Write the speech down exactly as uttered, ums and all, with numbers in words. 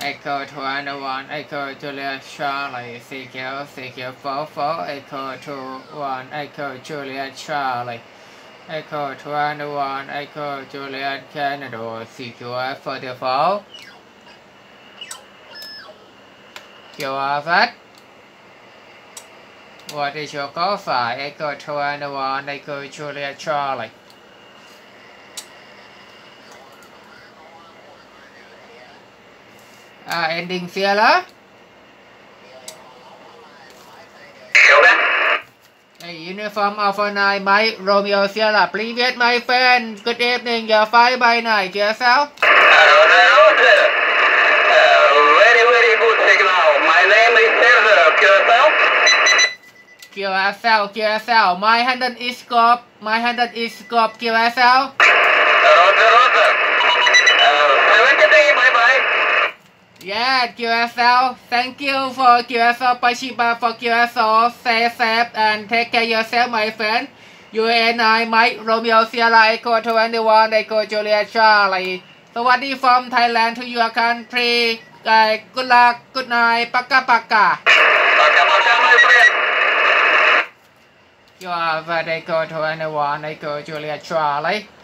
Echo twenty-one, Echo Juliet Charlie, Sequel, Sequel forty-four, Echo twenty-one, Echo Juliet Charlie, Echo twenty-one, Echo Juliet Canada, Sequel forty-four. You are that? What is your call sign? Echo twenty-one, Echo Juliet Charlie. Uh, ending Sierra. Hey, uniform Alpha nine, Mike, Romeo Sierra. Previous, my friend. Good evening. Your five by night. Yourself? Hello, sir. Uh, very, very good signal. My name is Sergio. Yourself? Q S L, Q S L. My handle is scope. My handle is scope. Q S L. Roger, Roger. Uh, seventy-three, bye-bye. Yeah, Q S L. Thank you for Q S L, Pashiba for Q S L. Stay safe and take care yourself, my friend. U A nine, Mike, Romeo Sierra, Echo twenty-one, Echo Juliet Charlie. Sawadi from Thailand to your country. Uh, good luck, good night, paka paka. Paka paka, my friend. You are the Echo twenty-one, Echo Juliet Charlie.